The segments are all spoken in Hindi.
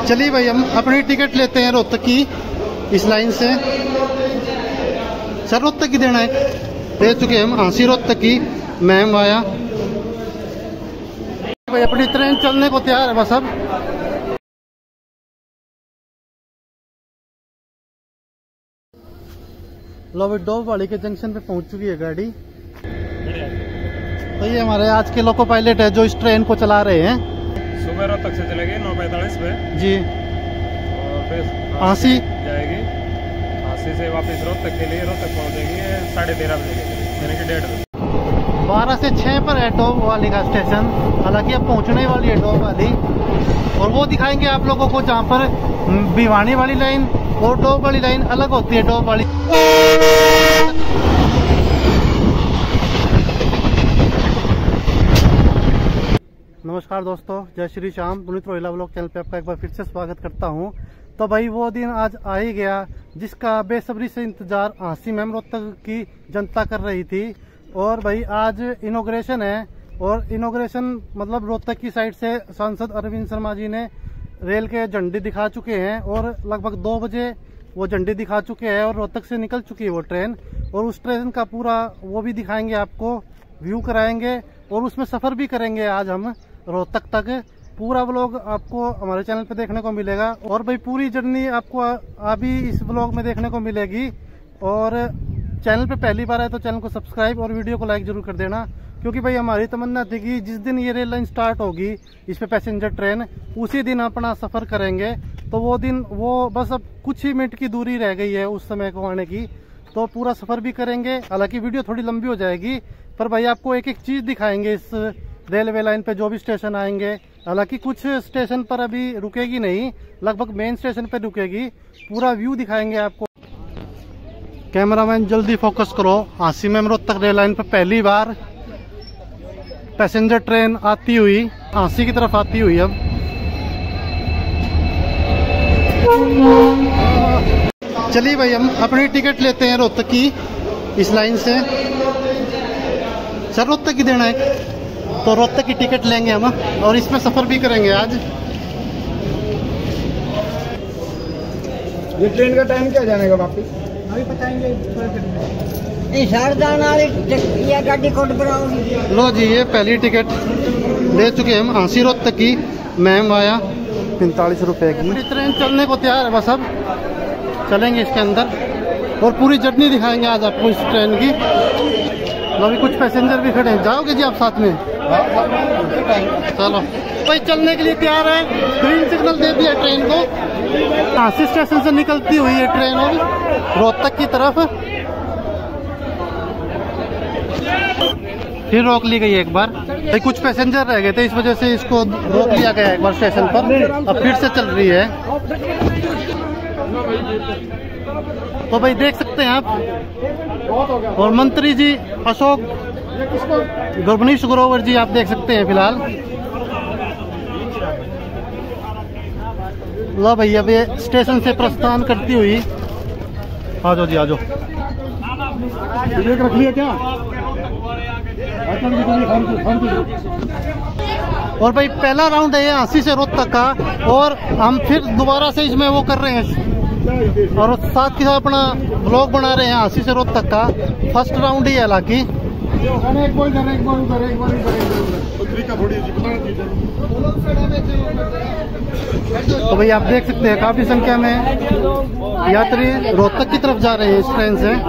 चलिए भाई हम अपनी टिकट लेते हैं रोहतक की इस लाइन से। सर रोहतक की देना है, ले चुके हम हांसी रोहतक की मैम आया भाई। अपनी ट्रेन चलने को तैयार है बस अब। लो भाई डोब वाली के जंक्शन पे पहुंच चुकी है गाड़ी। तो ये हमारे आज के लोको पायलट है जो इस ट्रेन को चला रहे हैं। सुबह रोहतक से चलेगी 9:45 पे जी, और फिर हांसी जाएगी। हांसी से वापस रोहतक के लिए रोहतक पहुंचेगी 13:30 बजे, यानी कि 1:30 बजे। 12 से 6 पर है डोब वाली का स्टेशन, हालांकि अब पहुंचने वाली है डोब वाली। और वो दिखाएंगे आप लोगों को जहाँ पर भिवानी वाली लाइन और डोब वाली लाइन अलग होती है। डोब वाली नमस्कार दोस्तों, जय श्री श्याम। पुनीत रोहिला ब्लॉग चैनल पे आपका एक बार फिर से स्वागत करता हूं। तो भाई वो दिन आज आ ही गया जिसका बेसब्री से इंतजार हांसी मैम रोहतक की जनता कर रही थी। और भाई आज इनॉग्रेशन है, और इनॉग्रेशन मतलब रोहतक की साइड से सांसद अरविंद शर्मा जी ने रेल के झंडे दिखा चुके हैं और लगभग 2 बजे वो झंडे दिखा चुके हैं और रोहतक से निकल चुकी है वो ट्रेन। और उस ट्रेन का पूरा वो भी दिखाएंगे आपको, व्यू कराएंगे और उसमें सफर भी करेंगे आज हम रोहतक तक। पूरा व्लॉग आपको हमारे चैनल पे देखने को मिलेगा और भाई पूरी जर्नी आपको अभी इस व्लॉग में देखने को मिलेगी। और चैनल पे पहली बार आए तो चैनल को सब्सक्राइब और वीडियो को लाइक जरूर कर देना, क्योंकि भाई हमारी तमन्ना थी कि जिस दिन ये रेल लाइन स्टार्ट होगी इस पे पैसेंजर ट्रेन, उसी दिन अपना सफर करेंगे। तो वो दिन वो बस अब कुछ ही मिनट की दूरी रह गई है उस समय को आने की, तो पूरा सफर भी करेंगे। हालांकि वीडियो थोड़ी लंबी हो जाएगी पर भाई आपको एक एक चीज दिखाएंगे इस रेलवे लाइन पे जो भी स्टेशन आएंगे। हालांकि कुछ स्टेशन पर अभी रुकेगी नहीं, लगभग मेन स्टेशन पे रुकेगी। पूरा व्यू दिखाएंगे आपको। कैमरामैन जल्दी फोकस करो। हांसी मैम रोहतक रेल लाइन पे पहली बार पैसेंजर ट्रेन आती हुई हांसी की तरफ आती हुई। अब चलिए भाई हम अपनी टिकट लेते हैं रोहतक की इस लाइन से। सर रोहतक की देना है, तो रोहतक की टिकट लेंगे हम और इसमें सफर भी करेंगे आज। ये ट्रेन का टाइम क्या जाने का वापस अभी बताएंगे। गाड़ी कोड बनाओ। लो जी ये पहली टिकट ले चुके हम हांसी रोहतक की मैम आया 45 रुपए की। ट्रेन चलने को तैयार है बस अब चलेंगे इसके अंदर और पूरी जर्नी दिखाएंगे आज आपको इस ट्रेन की। अभी कुछ पैसेंजर भी खड़े हैं, जाओगे जी आप साथ में? चलो भाई चलने के लिए तैयार है, ग्रीन सिग्नल दे दिया ट्रेन को। हांसी स्टेशन से निकलती हुई है ट्रेन और रोहतक की तरफ फिर रोक ली गई एक बार। भाई कुछ पैसेंजर रह गए थे, इस वजह से इसको रोक लिया गया एक बार स्टेशन पर। अब फिर से चल रही है। तो भाई देख सकते हैं आप, और मंत्री जी अशोक गणेश ग्रोवर जी आप देख सकते हैं फिलहाल। लो भाई अब ये स्टेशन से प्रस्थान करती हुई। आ जाओ जी आ जाओ। रख लिया क्या? और भाई पहला राउंड है ये हांसी से रोहतक का, और हम फिर दोबारा से इसमें वो कर रहे हैं और साथ ही साथ अपना ब्लॉग बना रहे हैं हांसी से रोहतक का। फर्स्ट राउंड ही है हालांकि। तो भाई आप देख सकते हैं काफी संख्या में यात्री रोहतक की तरफ जा रहे हैं इस ट्रेन से।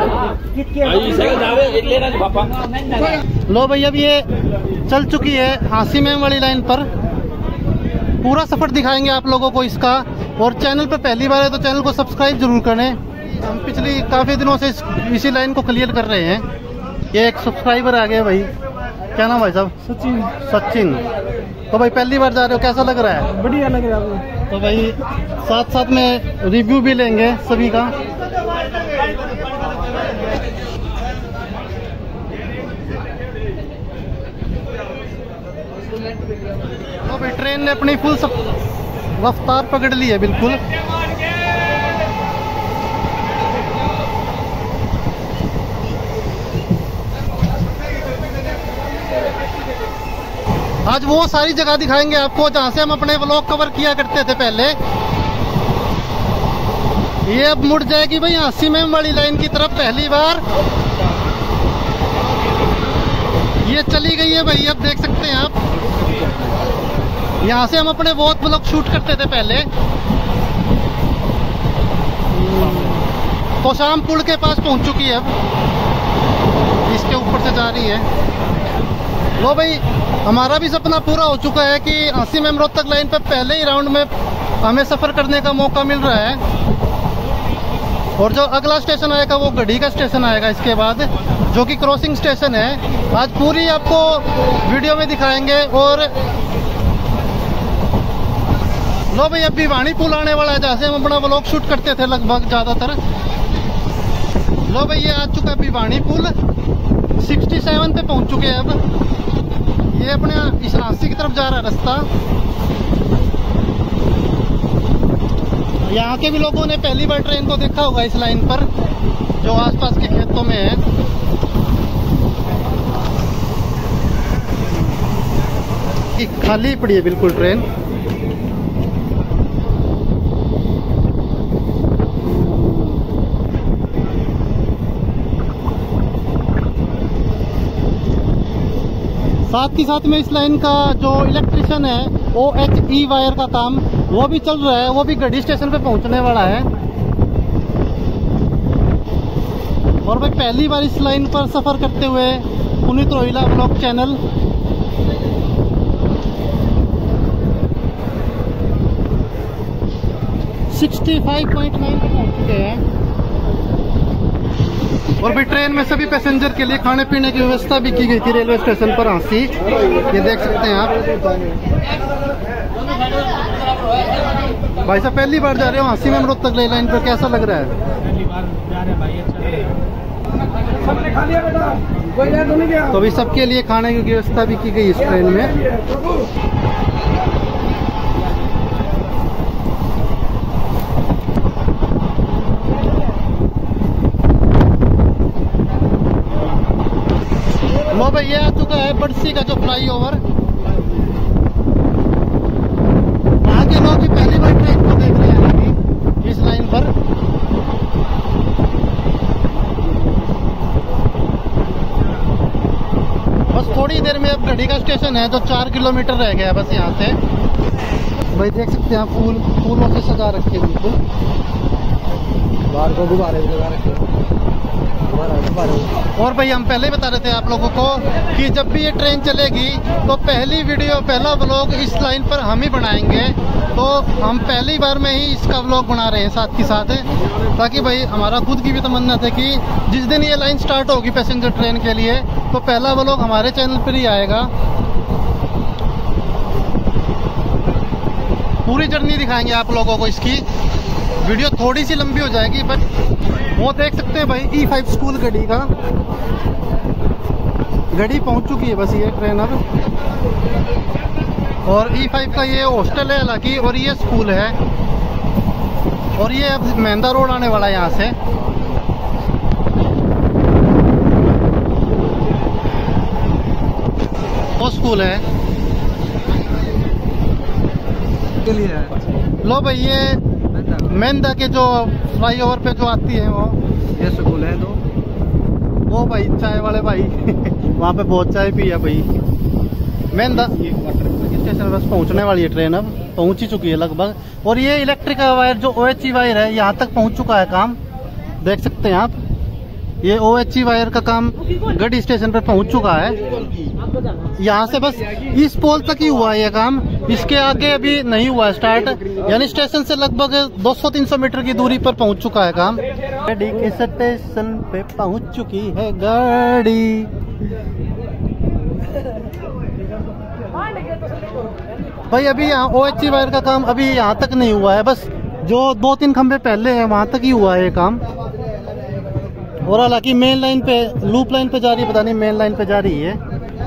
लो भाई अब ये चल चुकी है हांसी मैम वाली लाइन पर। पूरा सफर दिखाएंगे आप लोगों को इसका। और चैनल पे पहली बार है तो चैनल को सब्सक्राइब जरूर करें। हम पिछली काफी दिनों से इसी लाइन को क्लियर कर रहे हैं। ये एक सब्सक्राइबर आ गया भाई, क्या नाम भाई साहब? सचिन। तो भाई पहली बार जा रहे हो, कैसा लग रहा है? बढ़िया लग रहा है। तो भाई साथ साथ में रिव्यू भी लेंगे सभी का। तो भाई ट्रेन ने अपनी फुल रफ्तार पकड़ ली है बिल्कुल। आज वो सारी जगह दिखाएंगे आपको जहाँ से हम अपने व्लॉग कवर किया करते थे पहले। ये अब मुड़ जाएगी भाई 80 mm वाली लाइन की तरफ पहली बार। ये चली गई है भाई, अब देख सकते हैं आप। यहाँ से हम अपने बहुत व्लॉग शूट करते थे पहले। कोशाम पुल के पास पहुंच चुकी है, अब इसके ऊपर से जा रही है। लो भाई, हमारा भी सपना पूरा हो चुका है कि 80 mm रोहतक लाइन पे पहले ही राउंड में हमें सफर करने का मौका मिल रहा है। और जो अगला स्टेशन आएगा वो गढ़ी का स्टेशन आएगा इसके बाद, जो कि क्रॉसिंग स्टेशन है। आज पूरी आपको वीडियो में दिखाएंगे। और लो भाई, अब भिवानी पुल आने वाला है जहाँ से हम अपना व्लॉग शूट करते थे लगभग ज्यादातर। लो भाई, ये आ चुका है भिवानी पुल, 67 पे पहुंच चुके हैं अब। ये अपने इस रास्ते की तरफ जा रहा है रास्ता। यहाँ के भी लोगों ने पहली बार ट्रेन को देखा होगा इस लाइन पर, जो आसपास के खेतों में है। खाली पड़ी है बिल्कुल ट्रेन। साथ ही साथ में इस लाइन का जो इलेक्ट्रिशियन है OHE वायर का काम वो भी चल रहा है। वो भी गढ़ी स्टेशन पे पहुंचने वाला है। और भाई, पहली बार इस लाइन पर सफर करते हुए पुनीत रोहिला ब्लॉग चैनल। $65.9 पे पहुंच चुके हैं। और भाई, ट्रेन में सभी पैसेंजर के लिए खाने पीने की व्यवस्था भी की गई थी रेलवे स्टेशन पर हांसी। ये देख सकते हैं आप। भाई साहब, पहली बार जा रहे हो 80 mm रोहतक लाइन पर, कैसा लग रहा है? पहली बार जा रहे हैं भाई, अच्छा सबने खा लिया बेटा, कोई याद नहीं गया। तो अभी सबके लिए खाने की व्यवस्था भी की गई इस ट्रेन में। लो भाई, ये आ चुका है बड़सी का जो फ्लाईओवर। वहाँ के लोग भी पहली बार ट्रेन को देख रहे हैं अभी इस लाइन पर। बस थोड़ी देर में अब गढ़ी का स्टेशन है, जो 4 किलोमीटर रह गया है बस यहाँ से। भाई देख सकते हैं, फूलों से सजा रखे बिल्कुल। बाहर को गुब्बारे लगा रखे। और भाई, हम पहले ही बता रहे थे आप लोगों को कि जब भी ये ट्रेन चलेगी तो पहली वीडियो, पहला व्लॉग इस लाइन पर हम ही बनाएंगे। तो हम पहली बार में ही इसका व्लॉग बना रहे हैं साथ ही साथ, ताकि भाई हमारा खुद की भी तमन्ना था कि जिस दिन ये लाइन स्टार्ट होगी पैसेंजर ट्रेन के लिए, तो पहला व्लॉग हमारे चैनल पर ही आएगा। पूरी जर्नी दिखाएंगे आप लोगों को। इसकी वीडियो थोड़ी सी लंबी हो जाएगी, बट वो देख सकते हैं भाई E5 स्कूल गढ़ी का। गढ़ी पहुंच चुकी है बस ये ट्रेन अब। और E5 का ये हॉस्टल है हालांकि, और ये स्कूल है। और ये अब मेहंदा रोड आने वाला है यहाँ से। वो स्कूल है के लिए है। लो भाई, ये मेहंदा के जो फ्लाईओवर पे जो आती है वो ये स्कूल है। तो वो भाई चाय वाले भाई वहाँ पे बहुत चाय पी है भाई। मेहंदा स्टेशन बस पहुँचने वाली है ट्रेन, अब पहुँच ही चुकी है लगभग। और ये इलेक्ट्रिक वायर जो OHE वायर है यहाँ तक पहुँच चुका है काम, देख सकते हैं आप। ये OHE वायर का काम गढ़ी स्टेशन पे पहुँच चुका है। यहाँ से बस इस पोल तक ही हुआ है ये काम, इसके आगे अभी नहीं हुआ है स्टार्ट। यानी स्टेशन से लगभग 200-300 मीटर की दूरी पर पहुँच चुका है काम। गढ़ी के स्टेशन पे पहुँच चुकी है गाड़ी। भाई अभी यहाँ OHE वायर का काम अभी यहाँ तक नहीं हुआ है, बस जो 2-3 खंबे पहले हैं वहाँ तक ही हुआ है ये काम। और हालांकि मेन लाइन पे, लूप लाइन पे जा रही है, पता नहीं मेन लाइन पे जा रही है।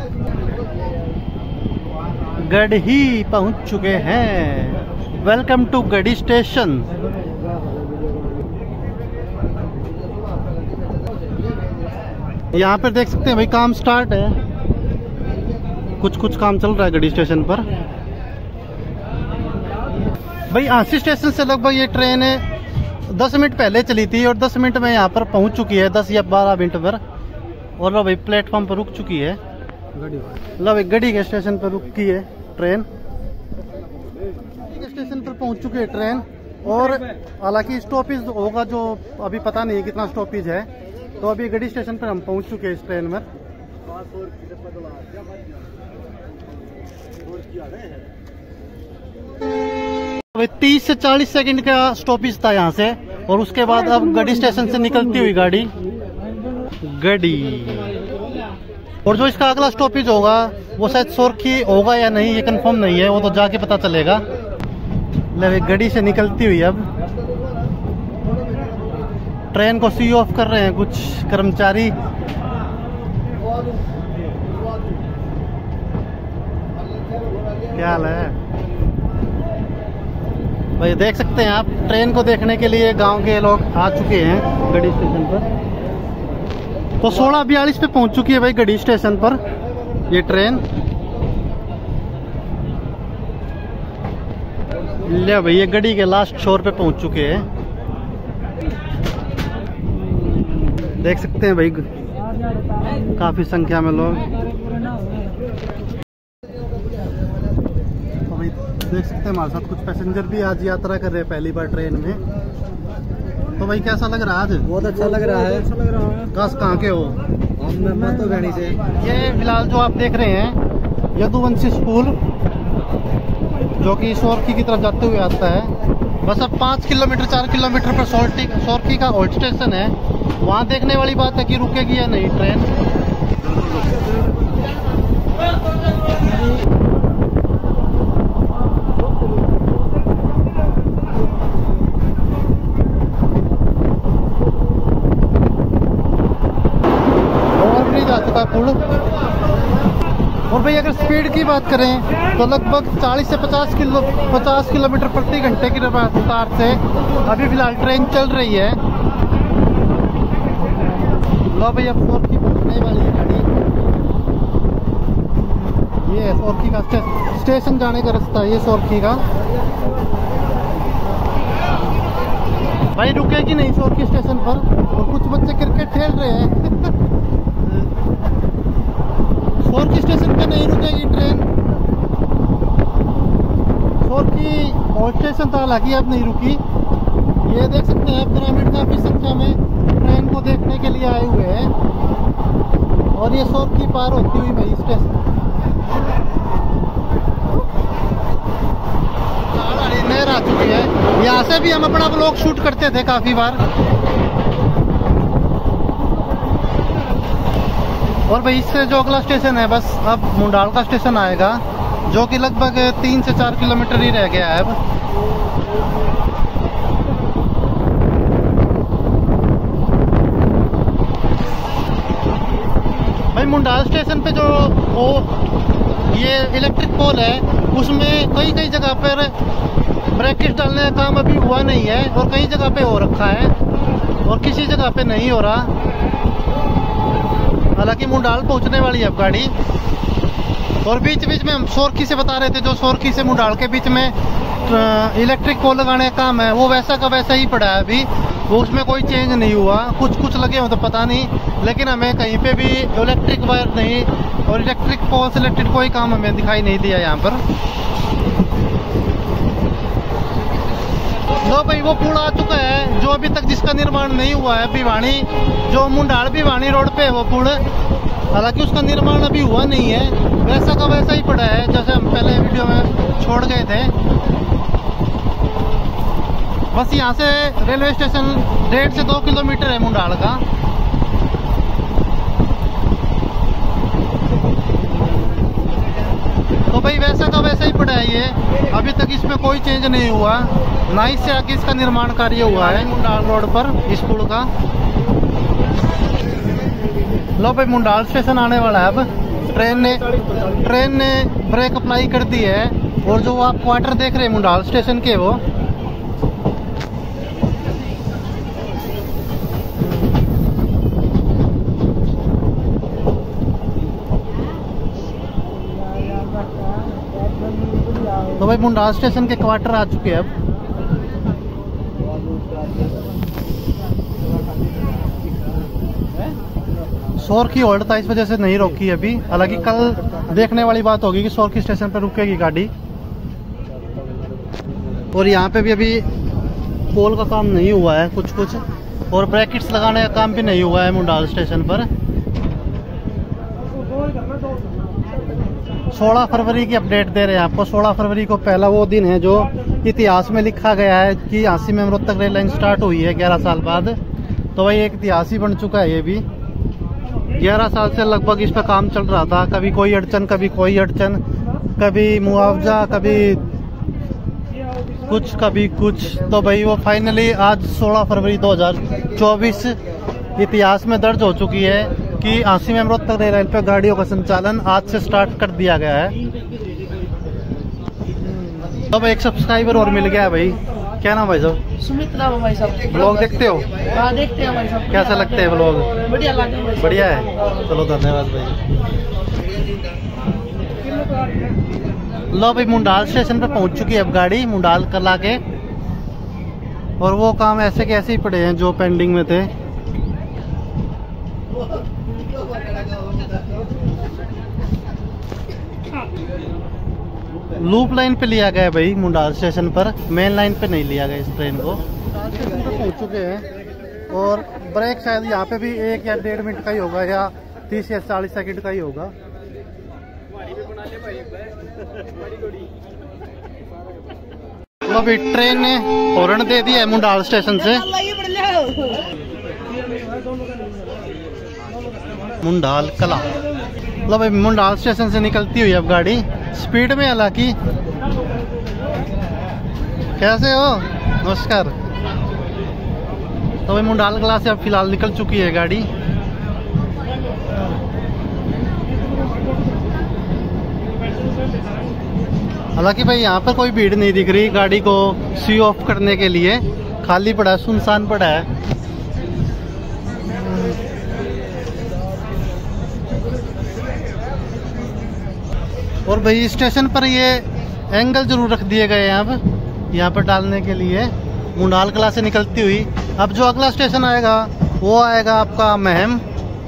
गढ़ी पहुंच चुके हैं। Welcome to Garhi station. यहाँ पर देख सकते हैं भाई काम स्टार्ट है। कुछ कुछ काम चल रहा है गढ़ी स्टेशन पर। भाई आंसी स्टेशन से लगभग ये ट्रेन 10 मिनट पहले चली थी और 10 मिनट में यहाँ पर पहुँच चुकी है, 10 या 12 मिनट पर। और लो भाई प्लेटफॉर्म पर रुक चुकी है, लो भाई गढ़ी के स्टेशन पर रुकी है ट्रेन, स्टेशन पर पहुँच चुकी है ट्रेन। और हालांकि स्टॉपेज होगा जो अभी पता नहीं कितना स्टॉपेज है। तो अभी गढ़ी स्टेशन पर हम पहुँच चुके हैं इस ट्रेन में। भाई 30 से 40 सेकंड का स्टॉपेज था यहाँ से, और उसके बाद अब गढ़ी स्टेशन से निकलती हुई गाड़ी गढ़ी। और जो इसका अगला स्टॉपेज होगा वो शायद सोरखी होगा या नहीं ये कंफर्म नहीं है, वो तो जाके पता चलेगा। ले गढ़ी से निकलती हुई अब ट्रेन को सी ऑफ कर रहे हैं कुछ कर्मचारी। क्या हाल है भाई, देख सकते हैं आप ट्रेन को देखने के लिए गांव के लोग आ चुके हैं गढ़ी स्टेशन पर। तो 16:42 पे पहुंच चुकी है भाई गढ़ी स्टेशन पर ये ट्रेन। ले भाई ये गढ़ी के लास्ट छोर पे पहुंच चुके हैं, देख सकते हैं भाई काफी संख्या में लोग। तो भाई देख सकते हैं हमारे साथ कुछ पैसेंजर भी आज यात्रा कर रहे हैं पहली बार ट्रेन में। तो भाई कैसा लग रहा है आज? बहुत अच्छा लग रहा है। कहाँ के हो? हम मतोगाड़ी से। ये फिलहाल जो आप देख रहे हैं यदुवंशी स्कूल जो कि सोरखी की तरफ जाते हुए आता है। बस अब 5 किलोमीटर 4 किलोमीटर पर सोरखी का ओल्ड स्टेशन है। वहाँ देखने वाली बात है कि रुकेगी या नहीं ट्रेन। ओवरब्रिज आ चुका है पुल। और भाई अगर स्पीड की बात करें तो लगभग 40 से 50 किलोमीटर प्रति घंटे की रफ्तार से अभी फिलहाल ट्रेन चल रही है। लो भाई अब सोरखी पहुंचने वाली है गाड़ी। ये सोरखी का स्टेशन जाने का रास्ता है, ये सोरखी का। भाई रुकेगी नहीं सोरखी स्टेशन पर, और कुछ बच्चे क्रिकेट खेल रहे हैं। सोरखी स्टेशन पे नहीं रुकेगी ट्रेन। सोरखी ओल्ड स्टेशन था, हालांकि अब नहीं रुकी। ये देख सकते हैं ग्रामीण काफी संख्या में ट्रेन को देखने के लिए आए हुए हैं। और ये सोरखी पार होती हुई भाई स्टेशन नहर आ चुकी है। यहाँ से भी हम अपना ब्लॉग शूट करते थे काफी बार। और भाई इससे जो अगला स्टेशन है बस अब मुंडाल का स्टेशन आएगा, जो कि लगभग 3 से 4 किलोमीटर ही रह गया है अब। भाई मुंडाल स्टेशन पे जो ये इलेक्ट्रिक पोल है उसमें कई जगह पर ब्रेकेट डालने का काम अभी हुआ नहीं है, और कई जगह पे हो रखा है और किसी जगह पे नहीं हो रहा। हालांकि मुंडाल पहुंचने वाली है अब गाड़ी। और बीच बीच में हम सोरखी से बता रहे थे, जो सोरखी से मुंडाल के बीच में इलेक्ट्रिक पोल लगाने का काम है वो वैसा का वैसा ही पड़ा है अभी, वो उसमें कोई चेंज नहीं हुआ। कुछ लगे हो तो पता नहीं, लेकिन हमें कहीं पे भी इलेक्ट्रिक वायर नहीं और इलेक्ट्रिक पोल से रिलेटेड कोई काम हमें दिखाई नहीं दिया यहाँ पर। लो भाई वो पुल आ चुका है जो अभी तक जिसका निर्माण नहीं हुआ है, भिवानी जो मुंडाल भिवानी रोड पे है वो पुल। हालांकि उसका निर्माण अभी हुआ नहीं है, वैसा का वैसा ही पड़ा है जैसे हम पहले वीडियो में छोड़ गए थे। बस यहाँ से रेलवे स्टेशन 1.5 से 2 किलोमीटर है मुंडाल का। तो भाई वैसा का वैसा ही पड़ा है ये, अभी तक इसमें कोई चेंज नहीं हुआ, ना ही से आगे इसका निर्माण कार्य हुआ है मुंडाल रोड पर इस पुल का। लो भाई मुंडाल स्टेशन आने वाला है अब। ट्रेन ने ब्रेक अप्लाई कर दी है, और जो आप क्वार्टर देख रहे हैं मुंडाल स्टेशन के वो तो भाई मुंडाल स्टेशन के क्वार्टर आ चुके हैं अब। शोर की होल्ड था, इस वजह से नहीं रोकी अभी। हालांकि कल देखने वाली बात होगी कि शोर की स्टेशन पर रुकेगी गाड़ी। और यहाँ पे भी अभी पोल का काम नहीं हुआ है कुछ, और ब्रैकेट्स लगाने का काम भी नहीं हुआ है मुंडाल स्टेशन पर। 16 फरवरी की अपडेट दे रहे हैं आपको। 16 फरवरी को पहला वो दिन है जो इतिहास में लिखा गया है कि झांसी में रोहतक रेल लाइन स्टार्ट हुई है 11 साल बाद। तो भाई एक इतिहास ही बन चुका है ये भी। 11 साल से लगभग इस पर काम चल रहा था, कभी कोई अड़चन, कभी कोई अड़चन, कभी मुआवजा, कभी कुछ, कभी कुछ। तो भाई वो फाइनली आज 16 फरवरी 2024 इतिहास में दर्ज हो चुकी है कि झांसी में रोहतक रेल लाइन पर गाड़ियों का संचालन आज से स्टार्ट कर दिया गया है। अब एक सब्सक्राइबर और मिल गया है भाई। क्या नाम भाई साहब? सुमित्रा भाई साहब। ब्लॉग देखते हो? हाँ देखते हैं भाई साहब। कैसा लगते हैं ब्लॉग? बढ़िया लगे भाई। बढ़िया है, चलो धन्यवाद भाई। लो भाई मुंडाल स्टेशन पे पहुंच चुकी है अब गाड़ी, मुंडाल कला के। और वो काम ऐसे के ऐसे ही पड़े हैं जो पेंडिंग में थे। लूप लाइन पे लिया गया है भाई मुंडाल स्टेशन पर, मेन लाइन पे नहीं लिया गया इस ट्रेन को। स्टेशन पे पहुंच चुके हैं और ब्रेक शायद यहाँ पे भी 1 या 1.5 मिनट का ही होगा, या 30 या 40 सेकंड का ही होगा। तो अभी ट्रेन ने हॉर्न दे दिया है मुंडाल स्टेशन से। मुंडाल कला। लो भाई मुंडाल स्टेशन से निकलती हुई अब गाड़ी स्पीड में। हालांकि कैसे हो? नमस्कार। तो भाई मुंडाल कला से अब फिलहाल निकल चुकी है गाड़ी। हालांकि भाई यहाँ पर कोई भीड़ नहीं दिख रही गाड़ी को सी ऑफ करने के लिए, खाली पड़ा है, सुनसान पड़ा है। और भाई स्टेशन पर ये एंगल जरूर रख दिए गए हैं अब यहाँ पर डालने के लिए मुंडाल कला से निकलती हुई। अब जो अगला स्टेशन आएगा वो आएगा आपका महम।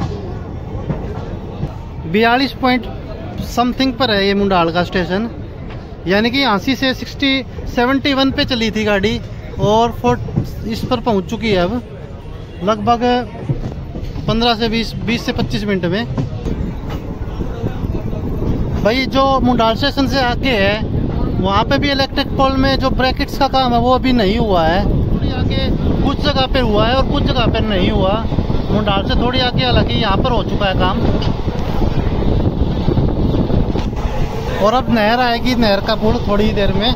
42 पॉइंट समथिंग पर है ये मुंडाल का स्टेशन, यानी कि झांसी से 71 पे चली थी गाड़ी और इस पर पहुंच चुकी है अब लगभग 15 से 20 से 25 मिनट में। भाई जो मुंडाल स्टेशन से आगे है वहाँ पे भी इलेक्ट्रिक पोल में जो ब्रैकेट्स का काम है वो अभी नहीं हुआ है। थोड़ी आगे कुछ जगह पे हुआ है और कुछ जगह पे नहीं हुआ। मुंडाल से थोड़ी आगे हालांकि यहाँ पर हो चुका है काम। और अब नहर आएगी, नहर का पुल थोड़ी देर में।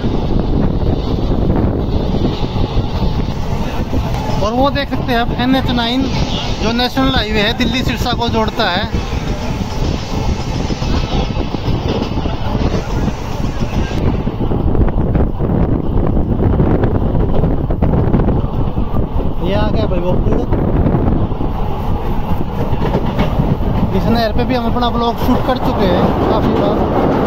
और वो देख सकते हैं आप NH9 जो नेशनल हाईवे है दिल्ली सिरसा को जोड़ता है। ये आ गया भाई वो पुल। इस नहर पे भी हम अपना ब्लॉग शूट कर चुके हैं काफी बार।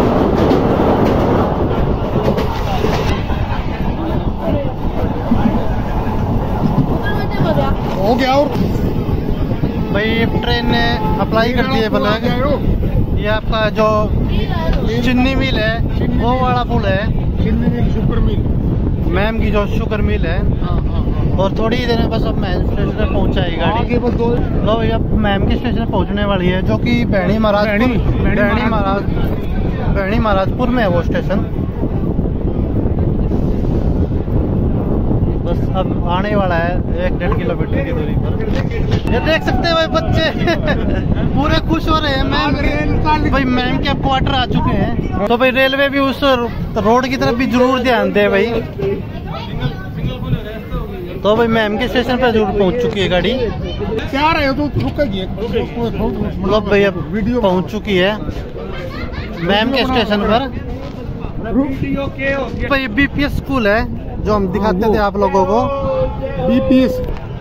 हो गया। और भाई ट्रेन ने अप्लाई कर दिए ब्लैक। ये आपका जो चीनी मिल है वो वाला पुल है, शुगर मिल, मैम की जो शुगर मिल है। और थोड़ी ही देर में बस अब मैम स्टेशन पे पहुंच जाएगी गाड़ी। लो भैया अब मैम के स्टेशन पे पहुंचने वाली है जो कि बैणी महाराजपुर में है वो स्टेशन। बस अब आने वाला है 1-1.5 किलोमीटर की दूरी पर। ये देख सकते हैं भाई बच्चे पूरे खुश हो रहे हैं। मैम भाई मैम के क्वार्टर आ चुके हैं। तो भाई रेलवे भी उस रोड की तरफ भी जरूर ध्यान दे भाई। तो भाई मैम के स्टेशन पर जरूर पहुंच चुकी है गाड़ी। क्या रहे हो तो रुकेगी। मतलब भाई अब वीडियो पहुंच चुकी है मैम के स्टेशन पर। भाई BPS स्कूल है जो हम दिखाते थे आप लोगों को। BPS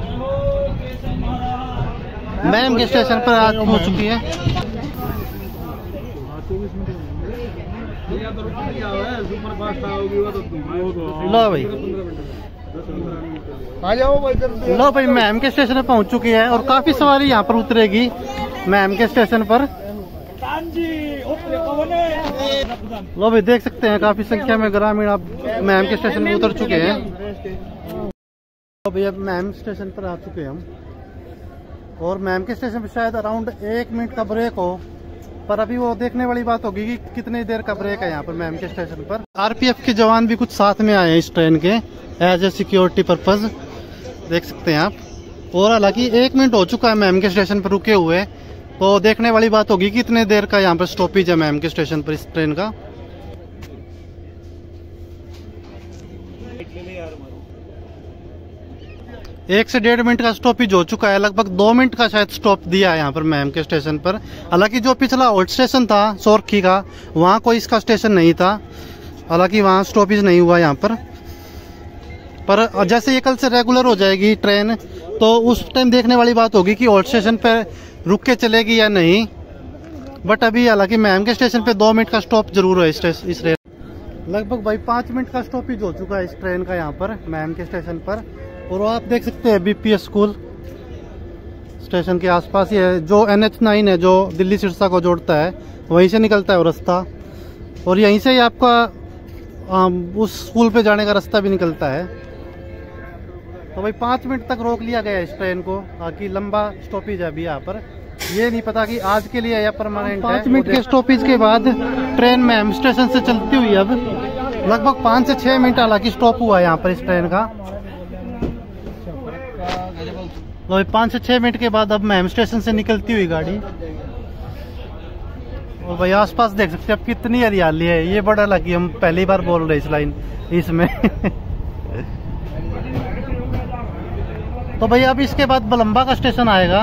मैम के स्टेशन पर आज पहुंच चुकी है। लो भाई, आ जाओ भाई जल्दी। लो भाई, मैम के स्टेशन पे पहुंच चुकी है और काफी सवारी यहाँ पर उतरेगी मैम के स्टेशन पर। लो भाई, देख सकते हैं काफी संख्या में ग्रामीण आप मैम के स्टेशन पे उतर चुके हैं। तो भैया मैम स्टेशन पर आ चुके हैं हम, और मैम के स्टेशन पे शायद अराउंड 1 मिनट का ब्रेक हो, पर अभी वो देखने वाली बात होगी कि कितनी देर का ब्रेक है यहाँ पर मैम के स्टेशन पर। आरपीएफ के जवान भी कुछ साथ में आए हैं इस ट्रेन के एज ए सिक्योरिटी पर्पज, देख सकते हैं आप। और हालांकि 1 मिनट हो चुका है मैम के स्टेशन पर रुके हुए, तो देखने वाली बात होगी कि कितने देर का यहाँ पर स्टॉपेज है मैम के स्टेशन पर इस ट्रेन का। 1 से 1.5 मिनट का स्टॉपेज हो चुका है, लगभग 2 मिनट का शायद स्टॉप दिया है यहाँ पर मैम के स्टेशन पर। हालांकि जो पिछला ओल्ड स्टेशन था सोरखी का, वहाँ कोई इसका स्टेशन नहीं था, हालांकि वहाँ स्टॉपेज नहीं हुआ यहाँ पर जैसे ये कल से रेगुलर हो जाएगी ट्रेन, तो उस टाइम देखने वाली बात होगी कि ओल्ड स्टेशन पर रुक के चलेगी या नहीं। बट अभी हालांकि मैम के स्टेशन पे 2 मिनट का स्टॉप जरूर है इस रेल। लगभग भाई 5 मिनट का स्टॉपेज हो चुका है इस ट्रेन का यहाँ पर मैम के स्टेशन पर। और आप देख सकते हैं बीपीएस स्कूल स्टेशन के आसपास ही है, जो NH9 है जो दिल्ली सिरसा को जोड़ता है, वहीं से निकलता है वो रास्ता, और यहीं से ही आपका उस स्कूल पे जाने का रास्ता भी निकलता है। तो भाई 5 मिनट तक रोक लिया गया इस ट्रेन को, ताकि लंबा स्टॉपेज है अभी यहाँ पर, ये नहीं पता कि आज के लिए या परमानेंट है। 5 मिनट के स्टॉपेज के बाद ट्रेन मैम स्टेशन से चलती हुई अब लगभग 5 से 6 मिनट हालांकि स्टॉप हुआ है यहाँ पर इस ट्रेन का। तो 5 से 6 मिनट के बाद अब मैम स्टेशन से निकलती हुई गाड़ी। और भाई आसपास देख सकते हैं अब कितनी हरियाली है, ये बड़ा लगी, हम पहली बार बोल रहे इस लाइन इसमें। तो भाई अब इसके बाद बलंबा का स्टेशन आएगा।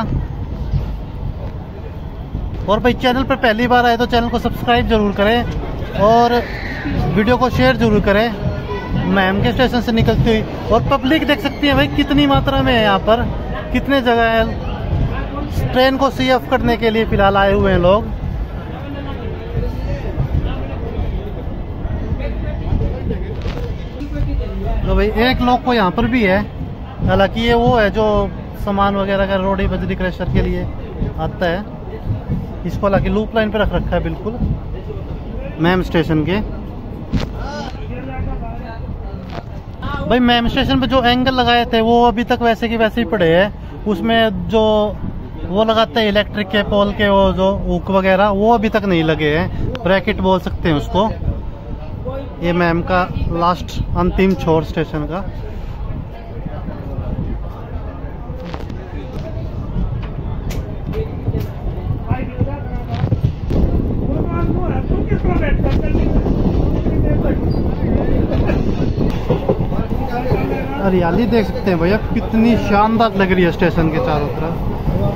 और भाई चैनल पर पहली बार आए तो चैनल को सब्सक्राइब जरूर करें और वीडियो को शेयर जरूर करें। मैम के स्टेशन से निकलती हुई और पब्लिक देख सकती है भाई कितनी मात्रा में है यहाँ पर, कितने जगह है ट्रेन को सी ऑफ करने के लिए फिलहाल आए हुए हैं लोग। तो भाई एक लोग को यहाँ पर भी है, हालांकि ये वो है जो सामान वगैरह का रोडी बजरी क्रशर के लिए आता है, इसको हालांकि लूप लाइन पे रख रखा है बिल्कुल मैम स्टेशन के। भाई मैम स्टेशन पे जो एंगल लगाए थे वो अभी तक वैसे की वैसे ही पड़े हैं, उसमें जो वो लगाते हैं इलेक्ट्रिक के पोल के वो जो हुक वगैरह वो अभी तक नहीं लगे हैं, ब्रैकेट बोल सकते हैं उसको। ये मैम का लास्ट अंतिम छोर स्टेशन का। हरियाली देख सकते हैं भैया कितनी शानदार लग रही है स्टेशन के चारों तरफ।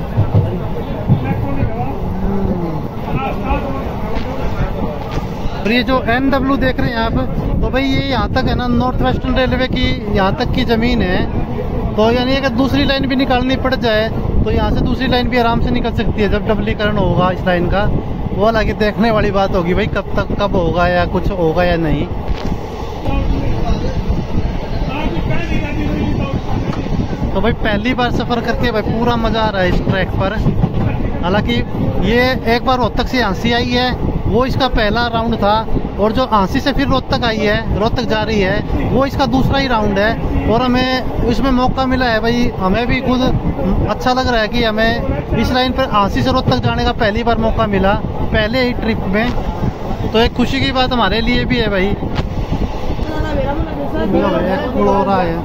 और ये जो NW देख रहे हैं आप, तो भाई ये यहाँ तक है ना नॉर्थ वेस्टर्न रेलवे की यहाँ तक की जमीन है, तो यानी अगर दूसरी लाइन भी निकालनी पड़ जाए तो यहाँ से दूसरी लाइन भी आराम से निकल सकती है जब डबलीकरण होगा इस लाइन का। वो हालांकि देखने वाली बात होगी भाई कब होगा या कुछ होगा या नहीं। तो भाई पहली बार सफर करके भाई पूरा मजा आ रहा है इस ट्रैक पर। हालांकि ये एक बार रोहतक से झांसी आई है, वो इसका पहला राउंड था, और जो झांसी से फिर रोहतक आई है, रोहतक जा रही है, वो इसका दूसरा ही राउंड है। और हमें इसमें मौका मिला है भाई, हमें भी खुद अच्छा लग रहा है कि हमें इस लाइन पर झांसी से रोहतक जाने का पहली बार मौका मिला पहले ही ट्रिप में, तो एक खुशी की बात हमारे लिए भी है भाई। हो रहा है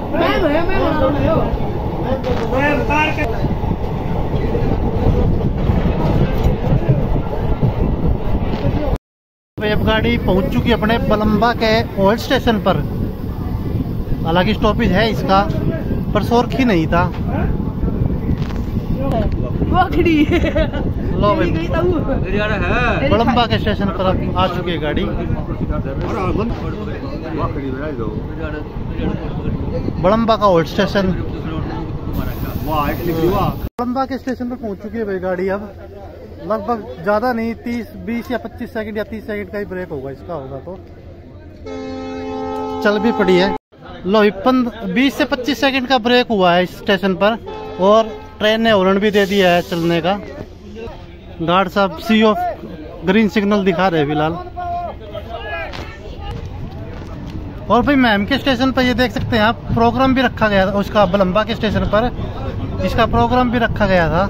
अब गाड़ी पहुंच चुकी है अपने बलंबा के ओल्ड स्टेशन पर। हालांकि स्टॉपेज है इसका, पर सोरखी नहीं था। लो भाई बलंबा के स्टेशन पर आ चुकी है गाड़ी। बलंबा का ओल्ड स्टेशन, बलंबा के स्टेशन पर पहुंच चुकी है भाई गाड़ी अब। लगभग ज़्यादा नहीं, 20 या 25 सेकंड या 30 सेकंड का ही ब्रेक होगा इसका, होगा तो चल भी पड़ी है। लो 20 से 25 सेकंड का ब्रेक हुआ है इस स्टेशन पर, और ट्रेन ने हॉर्न भी दे दिया है चलने का। गार्ड साहब सी ऑफ ग्रीन सिग्नल दिखा रहे हैं फिलहाल। और भाई मैम के स्टेशन पर ये देख सकते हैं आप, प्रोग्राम भी रखा गया था उसका। बलंबा के स्टेशन पर इसका प्रोग्राम भी रखा गया था।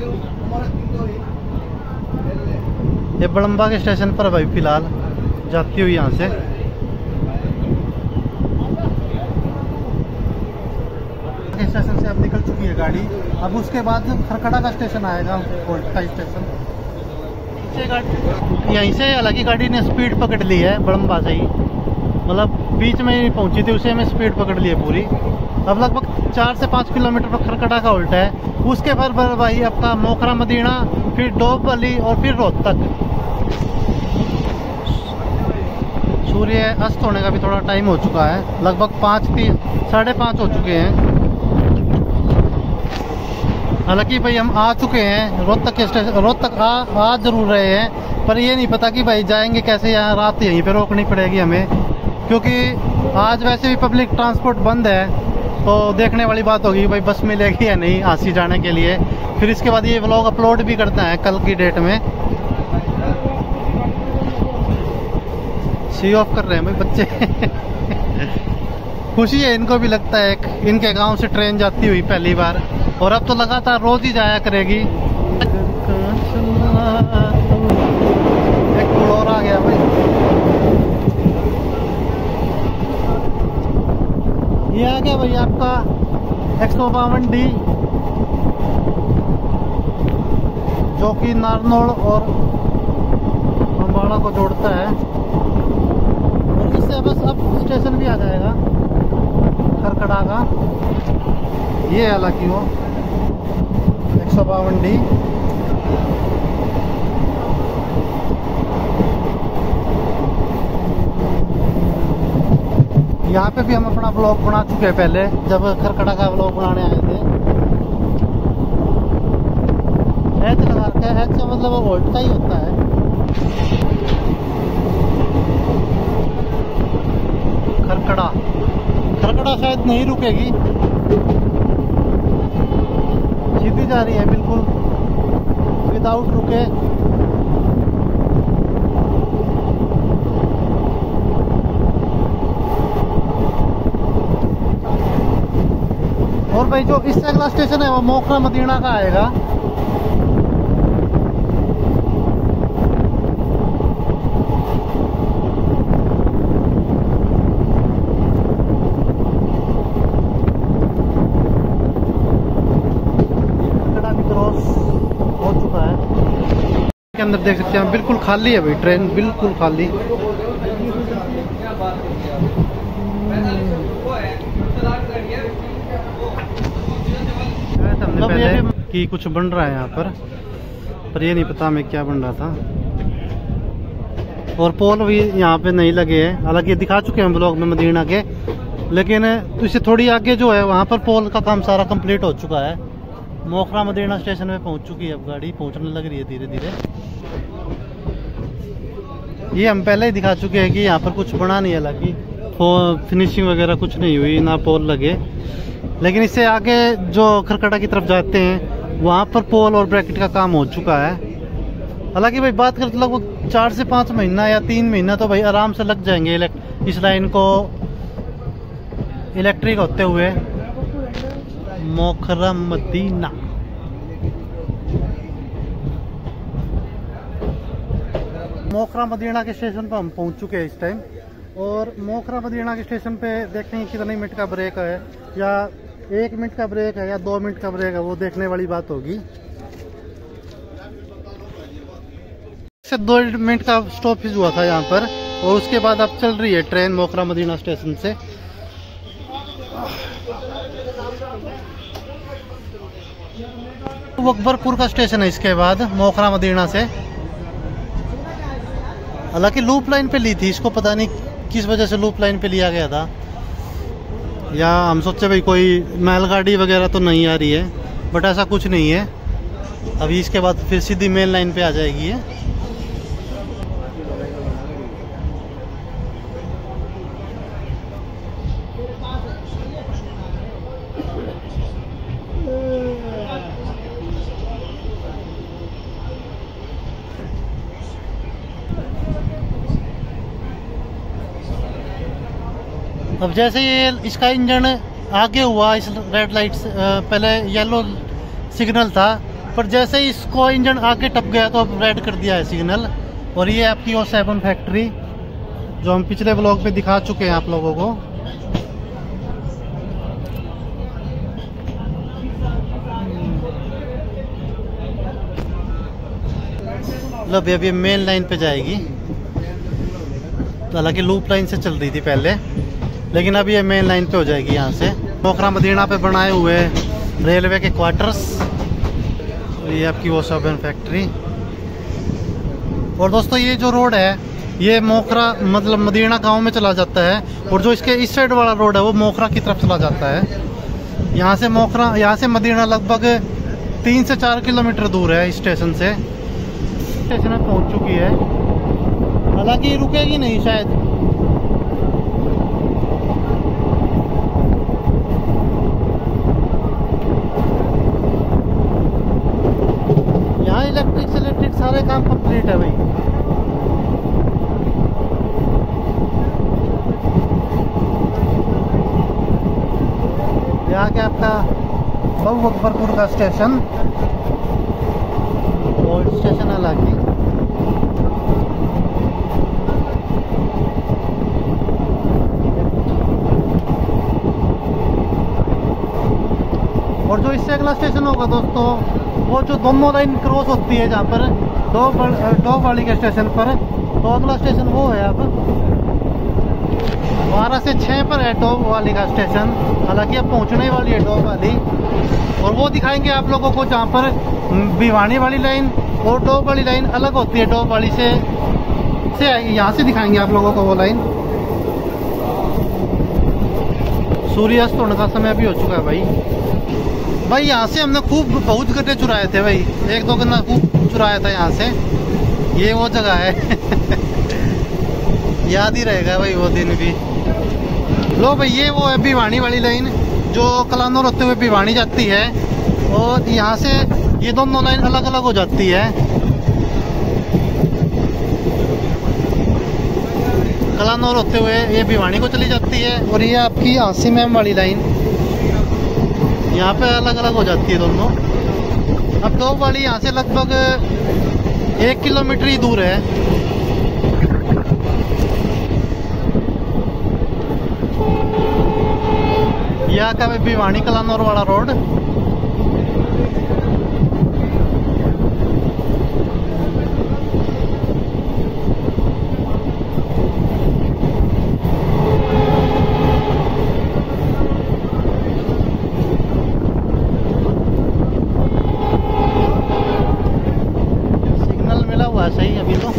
ये बलंबा के स्टेशन पर भाई फिलहाल जाती हुई यहाँ से। स्टेशन से अब निकल चुकी है गाड़ी। अब उसके बाद खरखड़ा का स्टेशन आएगा, कोलकाता स्टेशन। यहीं से हालांकि गाड़ी ने स्पीड पकड़ ली है बलंबा से ही, मतलब बीच में ही पहुंची थी, उसे में स्पीड पकड़ ली है पूरी। अब लगभग 4 से 5 किलोमीटर पर खरखड़ा का उल्टा है। उसके बाद भाई आपका मोखरा मदीना, फिर डोबली और फिर रोहतक। सूर्य अस्त होने का भी थोड़ा टाइम हो चुका है, लगभग 5:30 हो चुके हैं। हालांकि भाई हम आ चुके हैं रोहतक के स्टेशन। रोहतक आ जरूर रहे हैं, पर ये नहीं पता कि भाई जाएंगे कैसे। यहाँ रात यहीं पे रोकनी पड़ेगी हमें, क्योंकि आज वैसे भी पब्लिक ट्रांसपोर्ट बंद है। तो देखने वाली बात होगी भाई बस मिलेगी या नहीं हांसी जाने के लिए। फिर इसके बाद ये व्लॉग अपलोड भी करते हैं कल की डेट में। सी ऑफ कर रहे हैं भाई बच्चे। खुशी है इनको भी, लगता है इनके गांव से ट्रेन जाती हुई पहली बार, और अब तो लगातार रोज ही जाया करेगी। एक पुल और आ गया भाई। ये आ गया भाई आपका 152D, जो कि नारनौल और अम्बाड़ा को जोड़ता है। और इससे बस अब स्टेशन भी आ जाएगा खरखड़ा का। ये हालांकि वो 152D। यहाँ पे भी हम अपना ब्लॉग बना चुके हैं पहले, जब खरखड़ा का ब्लॉग बनाने आए थे। एच लगा रखा है, एच का मतलब वो वोल्ट का ही होता है। खरखड़ा शायद नहीं रुकेगी, सीधी जा रही है बिल्कुल विदाउट रुके। और भाई जो इससे अगला स्टेशन है वो मोखरा मदीना का आएगा। हो चुका है के अंदर देख सकते हैं बिल्कुल खाली है भाई, ट्रेन बिल्कुल खाली। पहले कि कुछ बन रहा है यहाँ पर ये नहीं पता हमें क्या बन रहा था। और पोल भी यहाँ पे नहीं लगे हैं, हालांकि दिखा चुके हैं ब्लॉग में मदीना के, लेकिन इससे थोड़ी आगे जो है वहाँ पर पोल का काम सारा कंप्लीट हो चुका है। मोखरा मदीना स्टेशन में पहुँच चुकी है, अब गाड़ी पहुँचने लग रही है धीरे धीरे। ये हम पहले ही दिखा चुके हैं कि यहाँ पर कुछ बना नहीं है, हालांकि फिनिशिंग वगैरह कुछ नहीं हुई, ना पोल लगे। लेकिन इससे आगे जो खरखड़ा की तरफ जाते हैं वहाँ पर पोल और ब्रैकेट का काम हो चुका है। हालांकि भाई बात करें तो लगभग 4 से 5 महीना या 3 महीना तो भाई आराम से लग जाएंगे इस लाइन को इलेक्ट्रिक होते हुए। मोखरा मदीना के स्टेशन पर हम पहुंच चुके हैं इस टाइम। और मोखरा मदीना के स्टेशन पे देखेंगे कितने मिनट का ब्रेक है, या 1 मिनट का ब्रेक है या 2 मिनट का ब्रेक है, वो देखने वाली बात होगी। 2 मिनट का स्टॉपेज हुआ था यहाँ पर, और उसके बाद अब चल रही है ट्रेन मोखरा मदीना स्टेशन से। अकबरपुर का स्टेशन है इसके बाद मोखरा मदीना से। हालांकि लूप लाइन पे ली थी इसको, पता नहीं किस वजह से लूप लाइन पे लिया गया था, या हम सोचे भाई कोई मालगाड़ी वगैरह तो नहीं आ रही है, बट ऐसा कुछ नहीं है। अभी इसके बाद फिर सीधी मेन लाइन पे आ जाएगी ये। अब जैसे ये इसका इंजन आगे हुआ इस रेड लाइट से, पहले येलो सिग्नल था, पर जैसे ही इसको इंजन आगे टप गया तो अब रेड कर दिया है सिग्नल। और ये आपकी O7 फैक्ट्री जो हम पिछले ब्लॉग पे दिखा चुके हैं आप लोगों को। लो अभी मेन लाइन पे जाएगी। हालांकि लूप लाइन से चल रही थी पहले, लेकिन अब ये मेन लाइन पे हो जाएगी। यहाँ से मोखरा मदीना पे बनाए हुए रेलवे के क्वार्टर्स। ये आपकी O7 फैक्ट्री। और दोस्तों ये जो रोड है ये मोखरा मतलब मदीना गांव में चला जाता है, और जो इसके इस साइड वाला रोड है वो मोखरा की तरफ चला जाता है। यहाँ से मोखरा, यहाँ से मदीना लगभग 3 से 4 किलोमीटर दूर है इस स्टेशन से। स्टेशन में पहुँच चुकी है, हालांकि रुकेगी नहीं शायद। यहाँ इलेक्ट्रिक से इलेक्ट्रिक सारे काम कंप्लीट है भाई। यहाँ के आपका बहु अकबरपुर का स्टेशन, ओल्ड स्टेशन हालांकि। और जो इससे अगला स्टेशन होगा दोस्तों, वो जो दोनों लाइन क्रॉस होती है जहाँ पर डोब वाली के स्टेशन पर, तो अगला स्टेशन वो है अब 12 से 6 पर है डोब वाली का स्टेशन। हालांकि अब पहुँचने वाली है डोब वाली, और वो दिखाएंगे आप लोगों को जहाँ पर भिवानी वाली लाइन और डोब वाली लाइन अलग होती है। डोब वाली से यहाँ से दिखाएंगे आप लोगों को वो लाइन। सूर्यास्त होने का समय भी हो चुका है भाई। यहाँ से हमने बहुत गड्ढे चुराए थे भाई, 1-2 गन्ना खूब चुराया था यहाँ से। ये वो जगह है याद ही रहेगा भाई वो दिन भी। लो भाई ये वो है भिवानी वाली लाइन जो कलानौर होते हुए भिवानी जाती है, और यहाँ से ये दोनों लाइन अलग अलग हो जाती है। कलानौर होते हुए ये भिवानी को चली जाती है, और ये आपकी आसी मैम वाली लाइन यहाँ पे अलग अलग हो जाती है दोनों। अब डोब वाली यहाँ से लगभग 1 किलोमीटर ही दूर है। यहाँ का भिवानी कलानौर वाला रोड। सही अभी तो।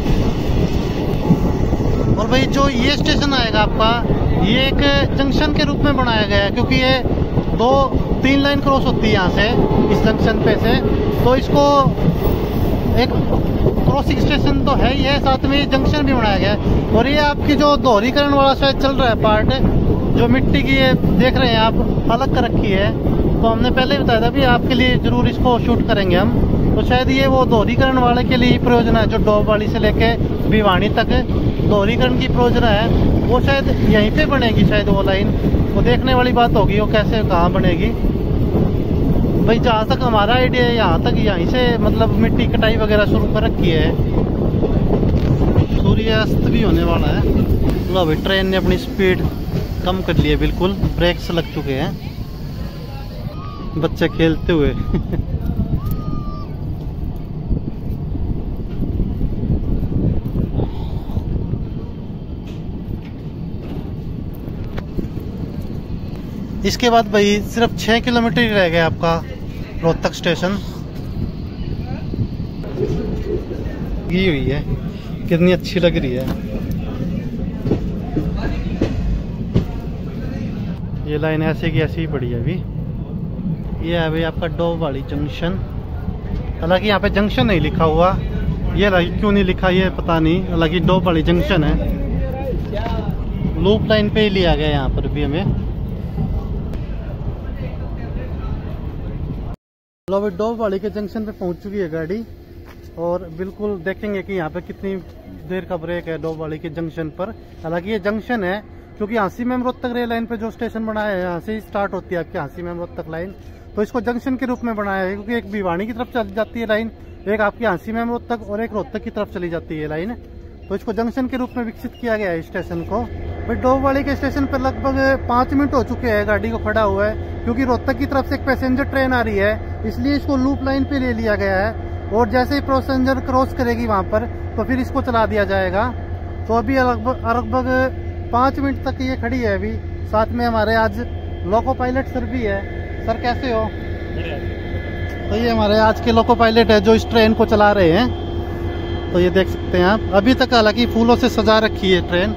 और भाई जो ये स्टेशन आएगा आपका, ये एक जंक्शन के रूप में बनाया गया है, क्योंकि ये 2-3 लाइन क्रॉस होती है यहाँ से इस जंक्शन पे से, तो इसको एक क्रॉसिंग स्टेशन तो है ही है, साथ में जंक्शन भी बनाया गया है। और ये आपकी जो दोहरीकरण वाला शायद चल रहा है पार्ट, जो मिट्टी की ये देख रहे हैं आप अलग कर रखी है, तो हमने पहले ही बताया था भी आपके लिए जरूर इसको शूट करेंगे हम। तो शायद ये वो दोहरीकरण वाले के लिए प्रयोजना है, जो डोब वाली से लेके भिवानी तक दोहरीकरण की प्रयोजना है, वो शायद यहीं पे बनेगी शायद वो लाइन। वो देखने वाली बात होगी वो कैसे कहाँ बनेगी भाई। जहाँ तक हमारा आइडिया है यहाँ तक यहीं से मतलब मिट्टी कटाई वगैरह शुरू कर रखी है। सूर्यास्त भी होने वाला है। लो भाई ट्रेन ने अपनी स्पीड कम कर ली है, बिल्कुल ब्रेक्स लग चुके हैं, बच्चे खेलते हुए इसके बाद भाई सिर्फ 6 किलोमीटर ही रह गया आपका रोहतक स्टेशन। ये हुई है, कितनी अच्छी लग रही है ये लाइन, ऐसे की ऐसी ही पड़ी है अभी। ये है भाई आपका डोब वाली जंक्शन, हालांकि यहाँ पे जंक्शन नहीं लिखा हुआ, ये क्यों नहीं लिखा ये पता नहीं। हालांकि डोब वाली जंक्शन है, लूप लाइन पे ही लिया गया यहाँ पर भी हमें। डोब वाली के जंक्शन पे पहुंच चुकी है गाड़ी और बिल्कुल देखेंगे कि यहाँ पे कितनी देर का ब्रेक है डोब वाली के जंक्शन पर। हालांकि ये जंक्शन है क्योंकि हाँसी मेम रोहतक रेल लाइन पे जो स्टेशन बनाया है यहाँ से ही स्टार्ट होती है आपकी हाँसी मेम रोहतक लाइन, तो इसको जंक्शन के रूप में बनाया है क्योंकि एक भिवानी की तरफ चली जाती है लाइन, एक आपकी हाँसी मेम रोहतक और एक रोहतक की तरफ चली जाती है लाइन, तो इसको जंक्शन के रूप में विकसित किया गया है स्टेशन को। भाई डोब वाली के स्टेशन पर लगभग 5 मिनट हो चुके हैं गाड़ी को खड़ा हुआ है क्योंकि रोहतक की तरफ से एक पैसेंजर ट्रेन आ रही है, इसलिए इसको लूप लाइन पे ले लिया गया है और जैसे ही पैसेंजर क्रॉस करेगी वहां पर तो फिर इसको चला दिया जाएगा। तो अभी लगभग 5 मिनट तक ये खड़ी है। अभी साथ में हमारे आज लोको पायलट सर भी है। सर कैसे हो? तो ये हमारे आज के लोको पायलट है जो इस ट्रेन को चला रहे हैं, तो ये देख सकते हैं आप। अभी तक हालांकि फूलों से सजा रखी है ट्रेन।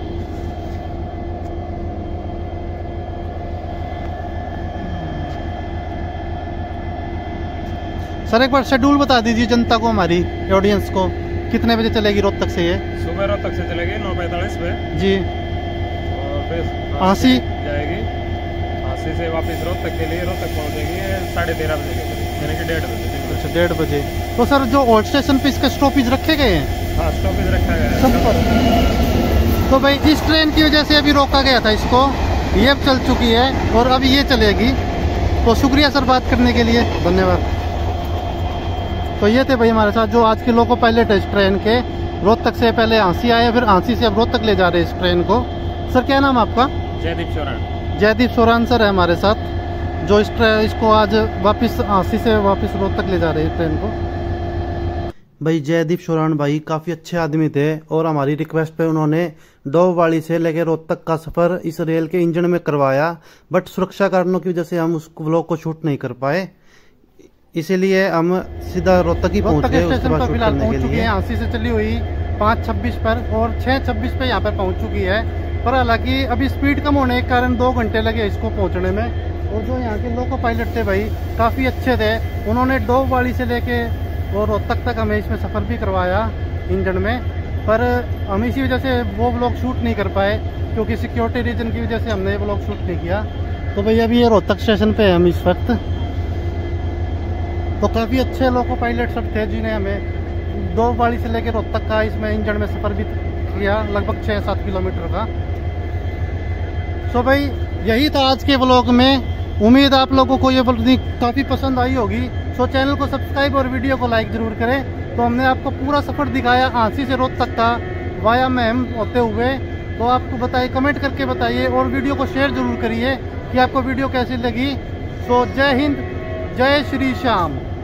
सर एक बार शेड्यूल बता दीजिए जनता को, हमारी ऑडियंस को, कितने बजे चलेगी रोहतक से? ये सुबह रोहतक से चलेगी 9:45 पे जी, और फिर हाँसी जाएगी। हाँसी से वापस रोहतक के लिए रोहतक पहुंचेगी 13:30 बजे के करीब, यानी कि 1:30 बजे। अच्छा 1:30 बजे। तो सर जो ओल्ड स्टेशन पे इसके स्टॉपेज रखे गए हैं? हाँ स्टॉपेज रखा गया है सब पर। तो भाई इस ट्रेन की वजह से अभी रोका गया था इसको, ये अब चल चुकी है और अभी ये चलेगी। तो शुक्रिया सर बात करने के लिए, धन्यवाद। तो ये थे भाई हमारे साथ जो आज के लोको पायलट है इस ट्रेन के। रोहतक से पहले हाँसी आए, फिर हाँसी से अब रोहतक ले जा रहे हैं इस ट्रेन को। सर क्या नाम आपका? जयदीप सोरान। जयदीप सोरान सर है हमारे साथ जो इसको आज वापस हाँसी से वापस रोहतक ले जा रहे हैं ट्रेन को। भाई जयदीप सोरान भाई काफ़ी अच्छे आदमी थे और हमारी रिक्वेस्ट पे उन्होंने डोबवाली से लेकर रोहतक का सफ़र इस रेल के इंजन में करवाया, बट सुरक्षा कारणों की वजह से हम उस व्लॉग को शूट नहीं कर पाए, इसीलिए हम सीधा रोहतक ही पहुंच गए। स्टेशन पर फिलहाल पहुंच चुकी है हाँसी से चली हुई 5:26 पर और 6:26 पे यहाँ पर पहुंच चुकी है। पर हालांकि अभी स्पीड कम होने के कारण 2 घंटे लगे इसको पहुंचने में। और जो यहाँ के लोको पायलट थे भाई काफ़ी अच्छे थे, उन्होंने डोबवाली से लेके और रोहतक तक हमें इसमें सफ़र भी करवाया इंजन में, पर हम इसी वजह से वो व्लॉग शूट नहीं कर पाए क्योंकि सिक्योरिटी रीजन की वजह से हमने ये व्लॉग शूट नहीं किया। तो भैया अभी ये रोहतक स्टेशन पे है हम इस वक्त। तो काफ़ी अच्छे लोको पायलट सब थे जिन्हें हमें डोबवाली से लेकर रोहतक का इसमें इंजन में सफ़र भी किया, लगभग 6-7 किलोमीटर का। तो भाई यही था आज के व्लॉग में। उम्मीद आप लोगों को ये व्लॉग काफ़ी पसंद आई होगी। तो चैनल को सब्सक्राइब और वीडियो को लाइक ज़रूर करें। तो हमने आपको पूरा सफ़र दिखाया हाँसी से रोहतक का वाया मेम होते हुए। तो आपको बताइए, कमेंट करके बताइए और वीडियो को शेयर ज़रूर करिए कि आपको वीडियो कैसी लगी। तो जय हिंद, जय श्री श्याम।